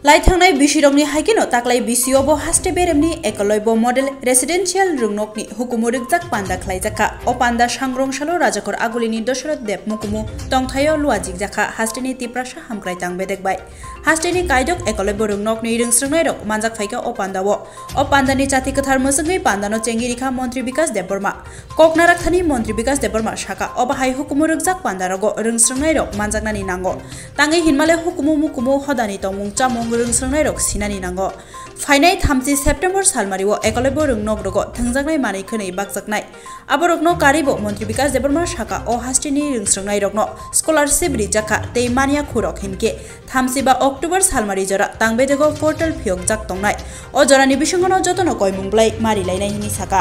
लाइथांनाय बिसिरंनि हाइकेनो ताक्लाय बिसिओबो हास्टे बेरेमनि एकलयब model residential रुंनकनि हुकुमु रिगजाक पान्दा खलाइजाखा अ पान्दा सांग्रंशालो राजाखर आगुलिनि दशरथ देब मुकुमु तंथायो लुआजिक जाखा हास्टेनि तिप्रासा हामक्राइतां बेदेकबाय हास्टेनि कायदक एकलयब रुंनकनि रिंस्रंनाय रक मानजाक फाइका अ पान्दावो अ पान्दानि जाति कथार मसंगै पान्दानो चेंगिरिखा मंत्री विकास देबबर्मा ककनाराकथानि मंत्री विकास देबबर्मा शाखा अबाहाय हुकुमु रिगजाक पान्दारगो रिंस्रंनाय रक मानजाकनानि नांगो तांगै हिनमाले हुकुमु मुकुमु हदानि तंमुं चामुं रिंस्रंनाय रक सिनानि नांगो फाइनाय 30 सेप्टेम्बर सालमारिओ एकलयब रुंनक रगो थंजांनाय मानै खनै बागजाकनाय आबरकनो कारिबो मंत्री विकास देबबर्मा शाखा अ हास्टेनि रिंस्रंनाय रकनो स्कलारशिप रिजाखा तैमानिया खुरक हिनके 30 अक्टोबर सालमारि जरा तांबेदेगो पोर्टल फियक जाक तंनाय अ जरानि बिसंगनो जतनो कयमुंब्लाय मारिलायनाय हिनि साका।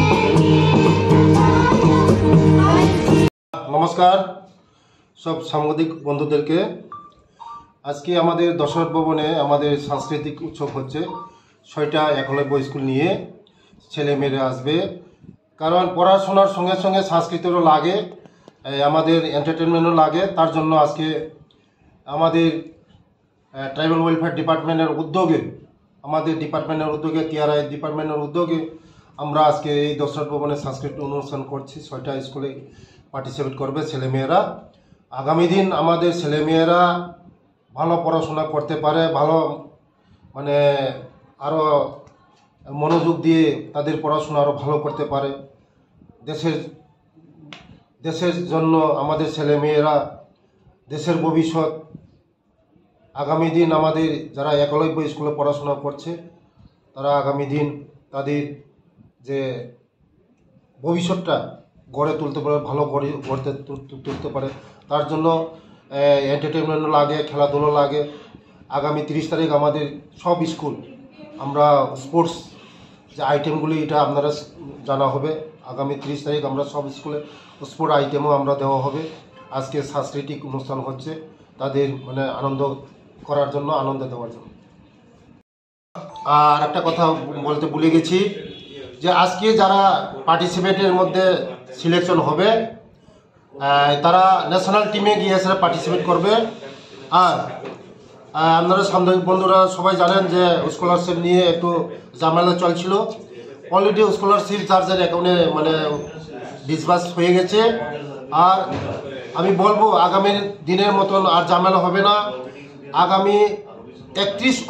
नमस्कार सब সাংবাদিক বন্ধুদেরকে আজকে আমাদের দশরথ ভবনে আমাদের সাংস্কৃতিক উৎসব হচ্ছে ৬টা একলব্য স্কুল নিয়ে ছেলেমেয়েরা আসবে কারণ পড়াশোনার সঙ্গে সঙ্গে সংস্কৃতিরও লাগে আমাদের এন্টারটেইনমেন্টও লাগে তার জন্য আজকে আমাদের ট্রাইবাল ওয়েলফেয়ার ডিপার্টমেন্টের উদ্যোগে আমাদের ডিপার্টমেন্টের উদ্যোগে টিআরআই ডিপার্টমেন্টের উদ্যোগে আমরা আজকে এই দশরথ ভবনে সাংস্কৃতিক অনুষ্ঠান করছি ৬টা স্কুলে পার্টিসিপেট করবে ছেলেমেয়েরা আগামী দিন আমাদের ছেলেমেয়েরা ভালো পড়াশোনা করতে পারে ভালো মানে আরও মনোযোগ দিয়ে তাদের পড়াশোনা আরও ভালো করতে পারে দেশের জন্য আমাদের ছেলেমেয়েরা দেশের ভবিষ্যৎ আগামী দিন আমাদের যারা একলব্য স্কুলে পড়াশোনা করছে তারা আগামী দিন তাদের যে ভবিষ্যৎটা গড়ে তুলতে পারে ভালো গড়তে তুলতে পারে তার জন্য এন্টারটেইনমেন্ট লাগে খেলাধুলো লাগে আগামী 30 তারিখ আমাদের সব স্কুল আমরা স্পোর্টস যে আইটেমগুলি এটা আপনারা জানা হবে আগামী 30 তারিখ আমরা সব স্কুলে স্পোর্ট আইটেমও আমরা দেওয়া হবে আজকে সাংস্কৃতিক অনুষ্ঠান হচ্ছে তাদের মানে আনন্দ করার জন্য আনন্দ দেওয়ার জন্য। আর একটা কথা বলতে ভুলে গেছি যে আজকে যারা পার্টিসিপেটের মধ্যে সিলেকশন হবে তারা ন্যাশনাল টিমে গিয়ে সেটা পার্টিসিপেট করবে আর আপনারা সাংবাদিক বন্ধুরা সবাই জানেন যে স্কলারশিপ নিয়ে একটু ঝামেলা চলছিল অলরেডি স্কলারশিপ চার্জের অ্যাকাউন্টে মানে ডিসবার্স হয়ে গেছে আর আমি বলবো আগামী দিনের মতন আর ঝামেলা হবে না আগামী 31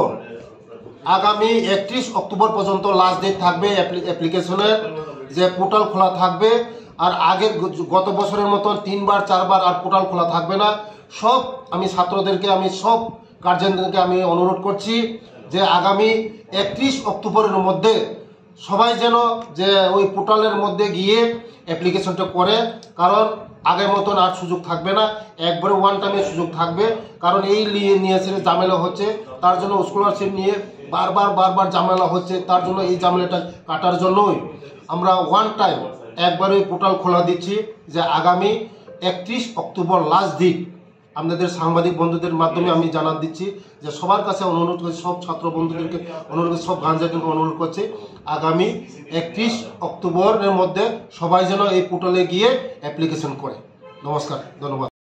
অক্টোবর পর্যন্ত লাস্ট ডেট থাকবে অ্যাপ্লিকেশনের যে পোর্টাল খোলা থাকবে আর আগের গত বছরের মতন 3 বার 4 বার আর পোর্টাল খোলা থাকবে না সব আমি ছাত্রদেরকে আমি সব গার্জিয়ানদেরকে আমি অনুরোধ করছি যে আগামী 31 অক্টোবরের মধ্যে সবাই যেন যে ওই পোর্টালের মধ্যে গিয়ে অ্যাপ্লিকেশনটা করে কারণ আগের মতন আর সুযোগ থাকবে না একবারে ওয়ান টাইমে সুযোগ থাকবে কারণ এই নিয়ে ঝামেলা হচ্ছে তার জন্য স্কলারশিপ নিয়ে বারবার ঝামেলা হচ্ছে তার জন্য এই ঝামেলাটা কাটার জন্যই আমরা ওয়ান টাইম একবার ওই পোর্টাল খোলা দিচ্ছি যে আগামী 31 অক্টোবর লাস্ট ডেট আপনাদের সাংবাদিক বন্ধুদের মাধ্যমে আমি জানান দিচ্ছি যে সবার কাছে অনুরোধ করছি সব ছাত্র বন্ধুদেরকে অনুরোধ করছি সব গার্জিয়ানকে অনুরোধ করছি আগামী 31 অক্টোবরের মধ্যে সবাই যেন এই পোর্টালে গিয়ে অ্যাপ্লিকেশন করে। নমস্কার, ধন্যবাদ।